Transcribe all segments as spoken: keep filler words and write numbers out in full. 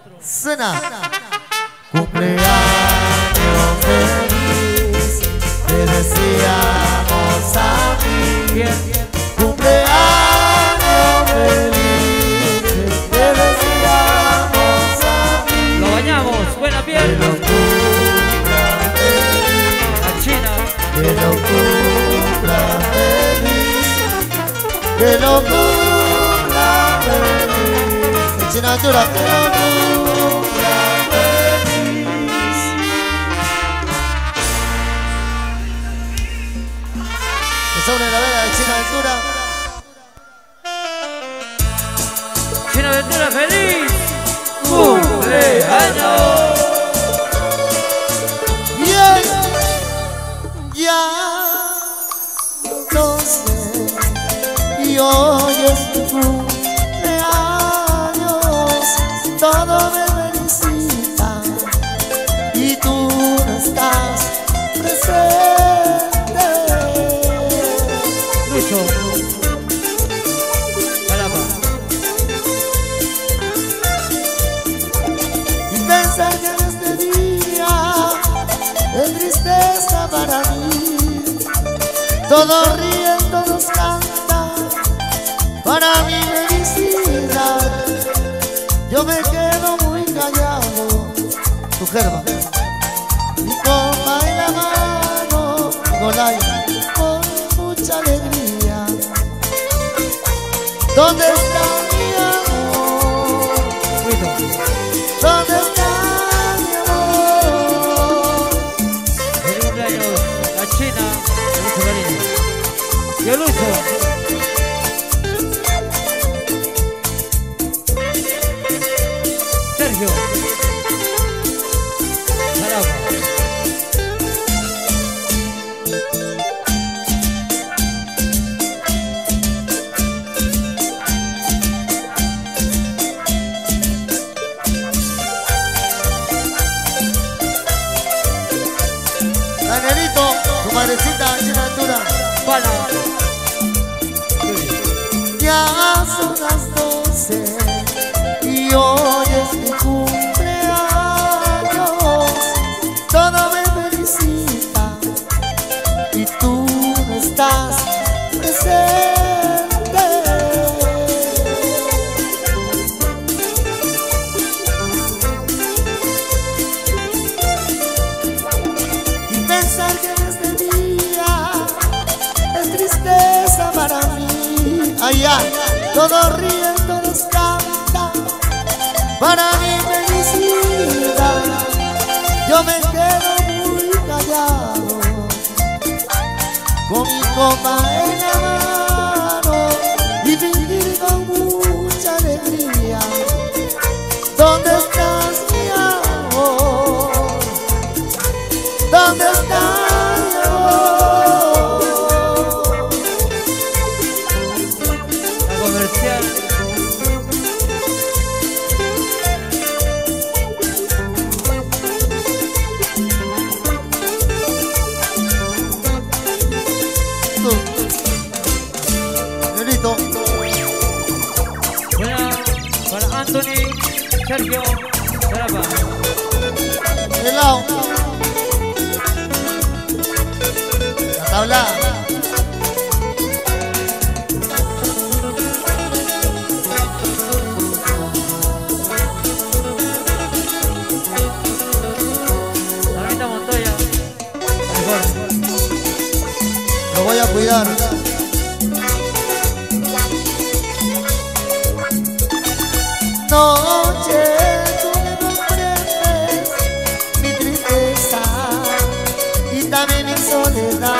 Cena. Cumpleaños feliz, te deseamos a ti. Cumpleaños feliz, te deseamos a ti. Lo bañamos, buena piel. A China. Que lo cumpla feliz, que lo cumpla feliz. China Chura, que lo cumpla feliz. Que sobre la vela de China Ventura. China Ventura, feliz cumpleaños. Yeah. Ya lo sé, y hoy es tu cumpleaños, todo me felicita y tú no estás presente. Lucho, caramba. Y pensar que en este día es tristeza para mí. Todos ríen, todos cantan, para mi felicidad. Yo me quedo muy callado. Tu gerba, mi copa en la mano, Golay, con mucha alegría. ¿Dónde está mi amor? ¿Dónde está mi amor? Feliz cumpleaños a China. Lucho cariño. Yo Lucho. Sergio. Caramba. Danielito, tu madrecita China Ventura. Pana. Ya son las doce y hoy es mi cumpleaños. Todo me felicita y tú no estás presente. Y pensar que en este día es tristeza para mí. Allá, todos ríen, todos cantan, para mi felicidad. Yo me quedo muy callado, con mi copa en la mano y vivir con mucha alegría. ¿Dónde estás, mi amor? ¿Dónde estás, mi amor? La comercial. Negrito, Buena para Anthony, Sergio, Caramba. helado, la tabla. Margarita Montoya. Mejor. Lo voy a cuidar. Noche, tú me comprendes mi tristeza y también mi soledad.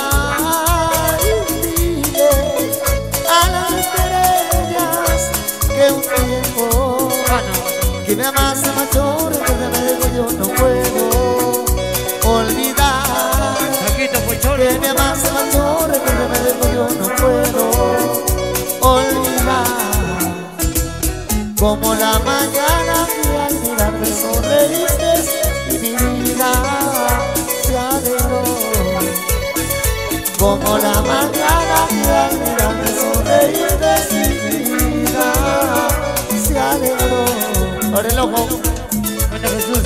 Ay, dile a las estrellas que un tiempo Pana. que me amas se marchó, recuérdame, yo no puedo olvidar. Saquito, Pocholo. Que me amas se marchó, recuérdame, yo no puedo olvidar. Como la mañana que al mirarme sonreíste y mi vida se alegró. Como la mañana que al mirarme sonreíste y mi vida se alegró. Abre el ojo. loco. Buena Jesús.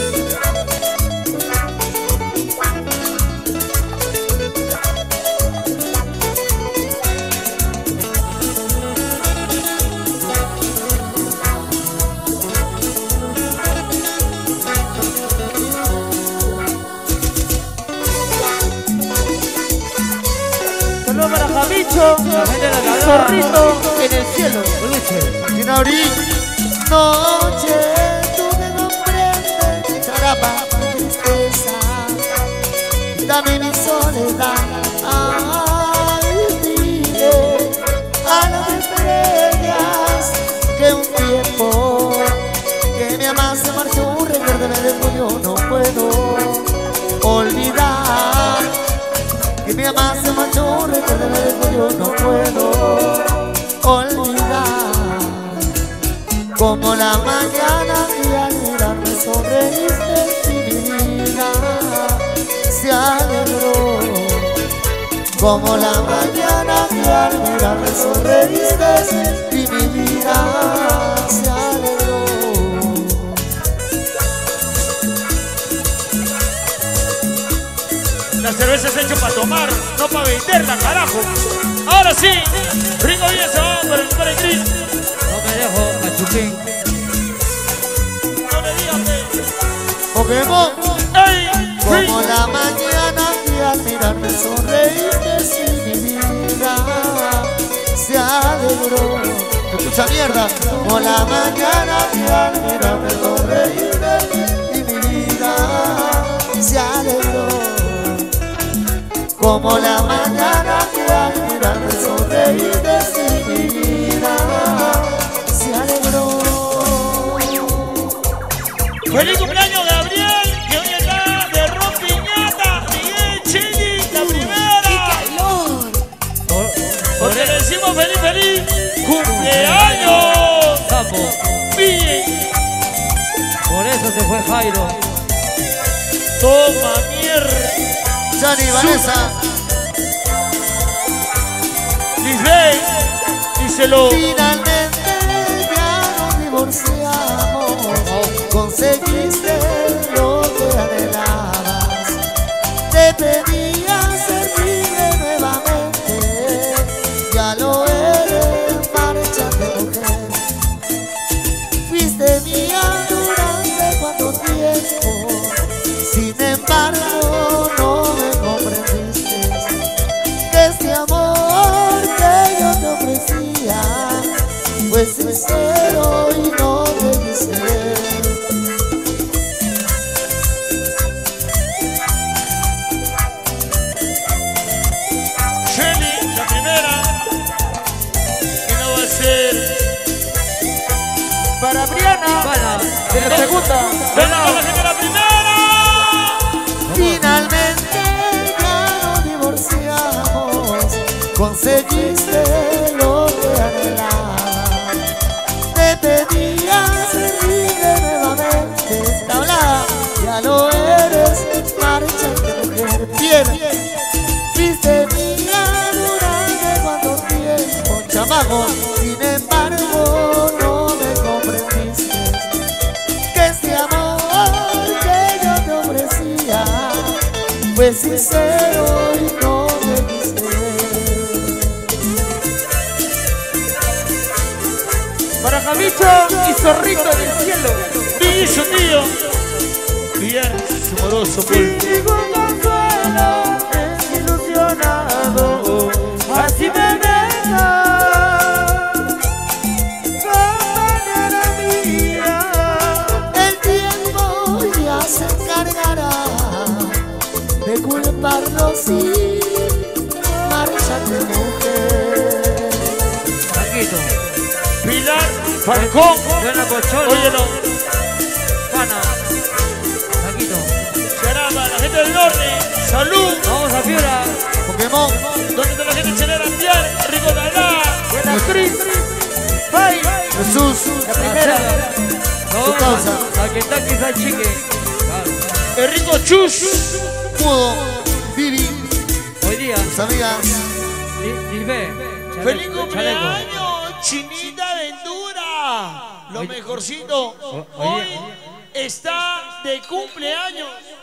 Saludos para Javicho, La gente de la cadena. Zorrito en el cielo. Luche. Y en abril, noche, tú me comprendes, charapa, mi tristeza, dame mi soledad. Ay, dile a las estrellas que un tiempo que mi amada se marchó, recuérdame de tu yo no puedo olvidar. Que mi amada se marchó, recuérdame de tu yo no puedo olvidar. Como la mañana que al mirarme sonreíste y mi vida se alegró. Como la mañana que al mirarme sonreíste y mi vida se alegró. La cerveza es hecha para tomar, no para venderla, carajo. Ahora sí, Ringo bien se va por el por el gris. No me dejo a Chupín. No me digas que... Pokémon. ¡Ey! Como la mañana que al mirarme sonreíste y mi vida se alegró. Escucha mierda. Como la mañana que al mirarme sonreíste y mi vida se alegró. Como la mañana que al mirarme sonreíste y mi vida se alegró. ¡Feliz cumpleaños, Gabriel! Que hoy está de rompiñata. Miguel Chili, la primera. Por, por, Porque le e- decimos feliz, feliz cumpleaños. Sapo. Miguel. Por eso se fue Jairo. Toma mierda. Johnny, Vanessa. Dice, díselo. Finalmente ya nos divorciamos. Conseguiste lo que anhelabas. Te pedía ser libre nuevamente. Ya lo eres, márchate mujer. Fuiste mía durante cuánto tiempo. Sin embargo no me comprendiste que este amor que yo te ofrecía fue sincero y no te quise. Shelly, la primera. Que no va a ser. Para Briana, Para. de la segunda. ¡Venga, la gente la primera! Finalmente ya nos divorciamos. Conseguiste lo que anhelabas. Te pedía ser libre nuevamente. Tabla, ya lo eres, márchate mujer. Bien, fuiste mía durante cuánto tiempo, chamaco. Sin embargo no me comprendiste que este amor que yo te ofrecía fue sincero y no me quise. Para Javicho y Zorrito del cielo. Y su tío. Bien, su moroso pulpo. Ningún consuelo es ilusionado, así me dejas, compañera mía. El tiempo ya se encargará de culparnos y márchate mujer. Paquito. Pilar Falcón. Buena Cocholo. Óyelo. Pana. Paquito. Caramba, la gente del norte. Salud. Vamos a Piura. Pokémon, ¿Dónde está la gente chelera? Bien, Rico Dalá. buena Cris, Pai, Jesús, la primera. No, causa. a Kentucky Fried Chicken. Claro. El Rico Chus. Mudo, Vivi, Hoy día. tus amigas. Di- Dilbe. Chaleco- ¡Feliz chaleco. cumpleaños! Chinita Ventura. Lo Oye. mejorcito. O- Hoy Hoy día. está de cumpleaños.